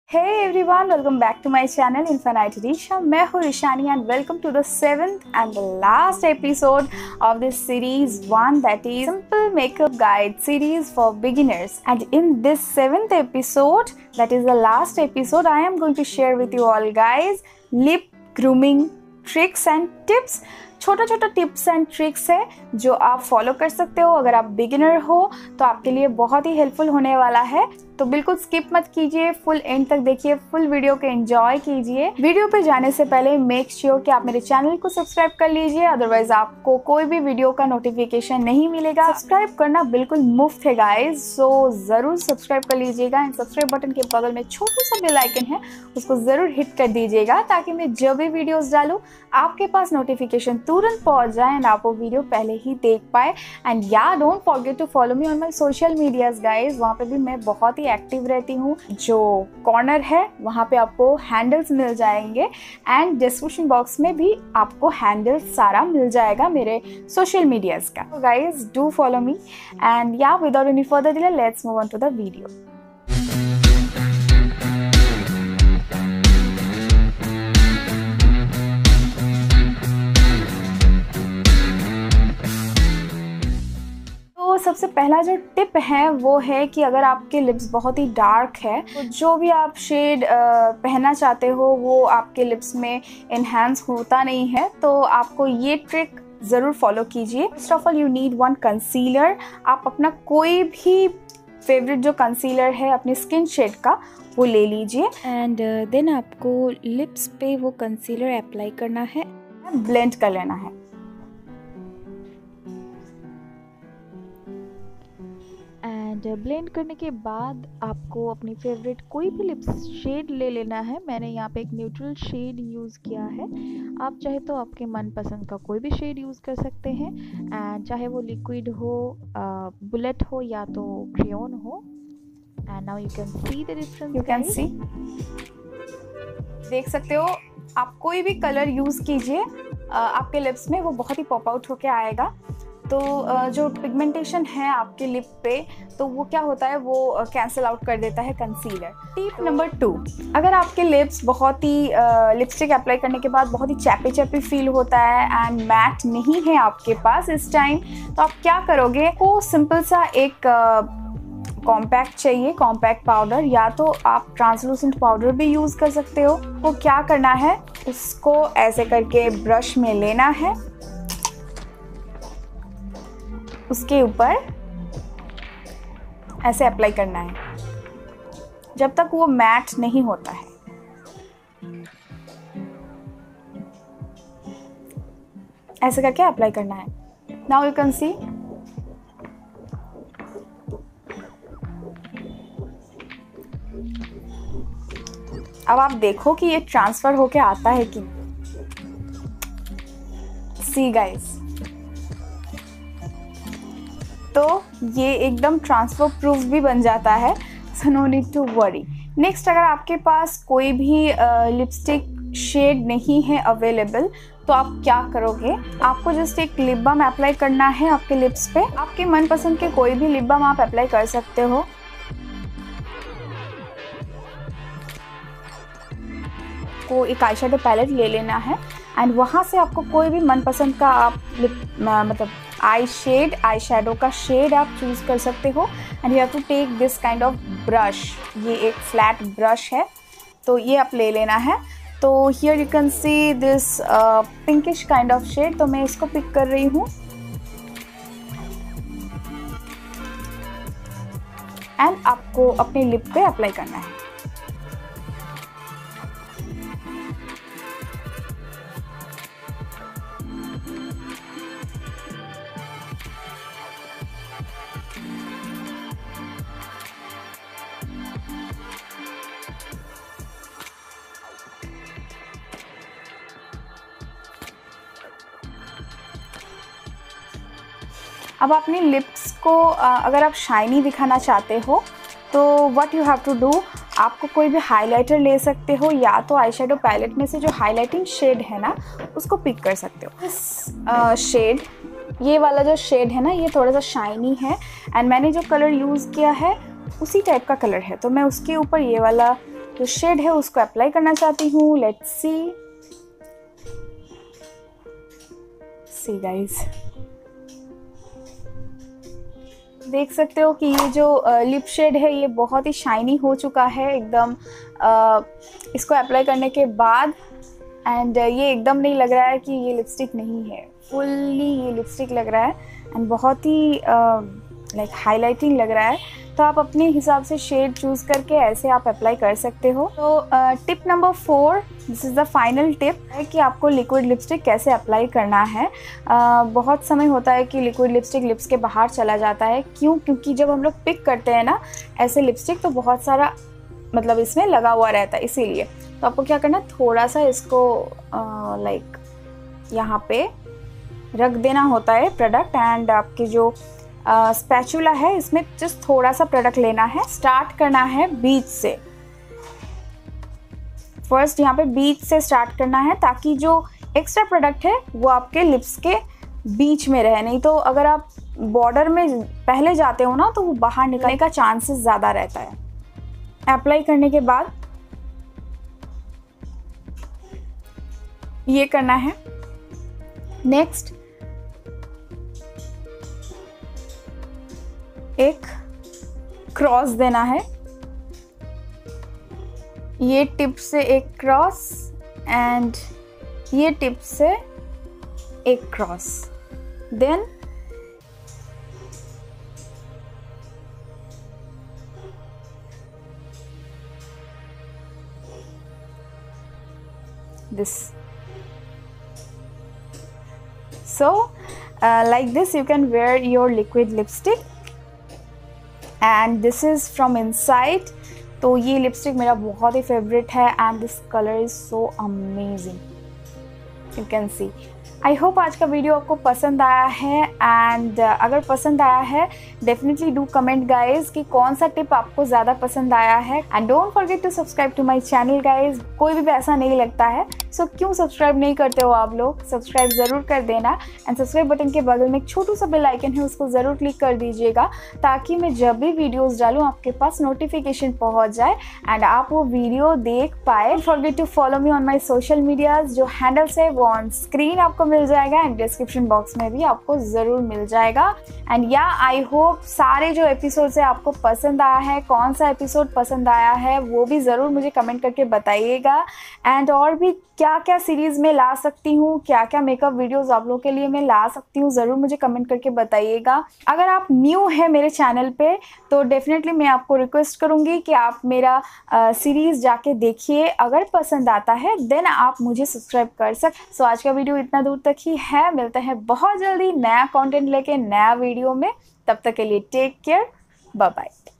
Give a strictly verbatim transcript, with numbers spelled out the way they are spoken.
Hey everyone, welcome back to my channel Infinite Risha. मैं हूँ Ishani and welcome to the seventh and the last episode of this series one, that is Simple Makeup Guide series for beginners. And in this seventh episode, that is the last episode, I am going to share with you all guys lip grooming tricks and tips. छोटा छोटा tips and tricks है जो आप follow कर सकते हो। अगर आप बिगिनर हो तो आपके लिए बहुत ही हेल्पफुल होने वाला है, तो बिल्कुल स्किप मत कीजिए, फुल एंड तक देखिए, फुल वीडियो को एंजॉय कीजिए। वीडियो पे जाने से पहले मेक श्योर कि आप मेरे चैनल को सब्सक्राइब कर लीजिए, अदरवाइज आपको कोई भी वीडियो का नोटिफिकेशन नहीं मिलेगा। सब्सक्राइब करना बिल्कुल मुफ्त है गाइज, सो जरूर सब्सक्राइब कर लीजिएगा। एंड सब्सक्राइब बटन के बगल में छोटा सा बेल आइकन है, उसको जरूर हिट कर दीजिएगा ताकि मैं जब भी वीडियोस डालूं आपके पास नोटिफिकेशन तुरंत पहुंच जाए एंड आप वो वीडियो पहले ही देख पाए। And yeah don't forget to follow me on my social medias guys, वहाँ पे भी मैं बहुत ही एक्टिव रहती हूँ। जो कॉर्नर है वहाँ पे आपको हैंडल्स मिल जाएंगे एंड डिस्क्रिप्शन बॉक्स में भी आपको हैंडल्स सारा मिल जाएगा मेरे सोशल मीडियाज का। तो guys do follow me and yeah without any further delay let's move on to the video. सबसे पहला जो टिप है वो है कि अगर आपके लिप्स बहुत ही डार्क है तो जो भी आप शेड पहनना चाहते हो वो आपके लिप्स में इन्हांस होता नहीं है, तो आपको ये ट्रिक ज़रूर फॉलो कीजिए। First of all you need one concealer. आप अपना कोई भी फेवरेट जो कंसीलर है अपने स्किन शेड का वो ले लीजिए एंड देन आपको लिप्स पे वो कंसीलर अप्लाई करना है, ब्लेंड कर लेना है। एंड ब्लेंड करने के बाद आपको अपनी फेवरेट कोई भी लिप्स शेड ले लेना है। मैंने यहाँ पे एक न्यूट्रल शेड यूज़ किया है, आप चाहे तो आपके मनपसंद का कोई भी शेड यूज़ कर सकते हैं। एंड चाहे वो लिक्विड हो, बुलेट हो या तो क्रेयॉन हो। And now you can see the difference. You can see, देख सकते हो आप कोई भी कलर यूज़ कीजिए आपके लिप्स में वो बहुत ही पॉप आउट होके आएगा। तो जो पिगमेंटेशन है आपके लिप पे तो वो क्या होता है, वो कैंसिल आउट कर देता है कंसीलर। टिप नंबर टू, अगर आपके लिप्स बहुत ही लिपस्टिक अप्लाई करने के बाद बहुत ही चैपी चैपी फील होता है एंड मैट नहीं है आपके पास इस टाइम, तो आप क्या करोगे, वो सिंपल सा एक कॉम्पैक्ट चाहिए, कॉम्पैक्ट पाउडर, या तो आप ट्रांसलूसेंट पाउडर भी यूज़ कर सकते हो। वो क्या करना है, उसको ऐसे करके ब्रश में लेना है, उसके ऊपर ऐसे अप्लाई करना है जब तक वो मैट नहीं होता है। ऐसे करके अप्लाई करना है। नाउ यू कैन सी, अब आप देखो कि ये ट्रांसफर होके आता है कि सी गाइस, तो ये एकदम ट्रांसफर प्रूफ भी बन जाता है, so no need to worry. Next, अगर आपके पास कोई भी लिपस्टिक शेड नहीं है अवेलेबल तो आप क्या करोगे, आपको जस्ट एक लिप बाम अप्लाई करना है आपके लिप्स पे। आपके मनपसंद के कोई भी लिप बाम आप अप्लाई कर सकते हो। को एक आई शेडो पैलेट ले लेना है एंड वहाँ से आपको कोई भी मनपसंद का आप लिप मतलब आई शेड आई शेडो का शेड आप चूज़ कर सकते हो। And you have to take this kind of brush, ये एक फ्लैट ब्रश है तो ये आप ले लेना है। तो here you can see this pinkish kind of shade, तो मैं इसको पिक कर रही हूँ एंड आपको अपने लिप पे अप्लाई करना है। अब अपनी लिप्स को अगर आप शाइनी दिखाना चाहते हो तो what you have to do, आपको कोई भी हाइलाइटर ले सकते हो या तो आई शेडो पैलेट में से जो हाइलाइटिंग शेड है ना उसको पिक कर सकते हो। इस शेड, ये वाला जो शेड है ना ये थोड़ा सा शाइनी है एंड मैंने जो कलर यूज़ किया है उसी टाइप का कलर है, तो मैं उसके ऊपर ये वाला जो शेड है उसको अप्लाई करना चाहती हूँ। लेट्स सी सी गाइस, देख सकते हो कि ये जो लिप शेड है ये बहुत ही शाइनी हो चुका है एकदम uh, इसको अप्लाई करने के बाद। एंड ये एकदम नहीं लग रहा है कि ये लिपस्टिक नहीं है, फुल्ली ये लिपस्टिक लग रहा है एंड बहुत ही लाइक uh, हाईलाइटिंग लग रहा है। तो आप अपने हिसाब से शेड चूज़ करके ऐसे आप अप्लाई कर सकते हो। तो tip number four, this is the final tip, है कि आपको लिक्विड लिपस्टिक कैसे अप्लाई करना है। uh, बहुत समय होता है कि लिक्विड लिपस्टिक लिप्स के बाहर चला जाता है। क्यों? क्योंकि जब हम लोग पिक करते हैं ना ऐसे लिपस्टिक तो बहुत सारा मतलब इसमें लगा हुआ रहता है, इसीलिए तो आपको क्या करना, थोड़ा सा इसको लाइक यहाँ पे रख देना होता है प्रोडक्ट। एंड आपकी जो स्पैचुला uh, है इसमें जस्ट थोड़ा सा प्रोडक्ट लेना है। स्टार्ट करना है बीच से, फर्स्ट यहाँ पे बीच से स्टार्ट करना है ताकि जो एक्स्ट्रा प्रोडक्ट है वो आपके लिप्स के बीच में रहे। नहीं तो अगर आप बॉर्डर में पहले जाते हो ना तो वो बाहर निकलने का चांसेस ज़्यादा रहता है। अप्लाई करने के बाद ये करना है। नेक्स्ट एक क्रॉस देना है, ये टिप से एक क्रॉस एंड ये टिप से एक cross, then this. So uh, like this you can wear your liquid lipstick and this is from inside. तो ये लिपस्टिक मेरा बहुत ही फेवरेट है and this colour is so amazing, you can see. I hope आज का video आपको पसंद आया है एंड uh, अगर पसंद आया है डेफिनेटली डू कमेंट गाइज कि कौन सा टिप आपको ज़्यादा पसंद आया है। And don't forget to subscribe to my channel guys. कोई भी पैसा नहीं लगता है, सो so, क्यों सब्सक्राइब नहीं करते हो आप लोग? सब्सक्राइब ज़रूर कर देना एंड सब्सक्राइब बटन के बगल में एक छोटू सा बेल आइकन है उसको ज़रूर क्लिक कर दीजिएगा ताकि मैं जब भी वीडियोज़ डालूँ आपके पास नोटिफिकेशन पहुँच जाए एंड आप वो वीडियो देख पाए। Don't forget to follow me on my social medias, जो हैंडल्स है वो ऑन स्क्रीन आपको मिल जाएगा एंड डिस्क्रिप्शन बॉक्स में भी आपको ज़रूर मिल जाएगा। एंड या आई होप सारे जो एपिसोड्स है आपको पसंद आया है, कौन सा एपिसोड पसंद आया है वो भी ज़रूर मुझे कमेंट करके बताइएगा। एंड और भी क्या क्या सीरीज़ में ला सकती हूँ, क्या क्या मेकअप वीडियोस आप लोगों के लिए मैं ला सकती हूँ, ज़रूर मुझे कमेंट करके बताइएगा। अगर आप न्यू है मेरे चैनल पे तो डेफिनेटली मैं आपको रिक्वेस्ट करूँगी कि आप मेरा सीरीज़ जाके देखिए, अगर पसंद आता है देन आप मुझे सब्सक्राइब कर सकते। सो आज का वीडियो इतना दूर तक ही है, मिलते हैं बहुत जल्दी नया कॉन्टेंट लेके नया वीडियो में। तब तक के लिए टेक केयर, बाय बाय।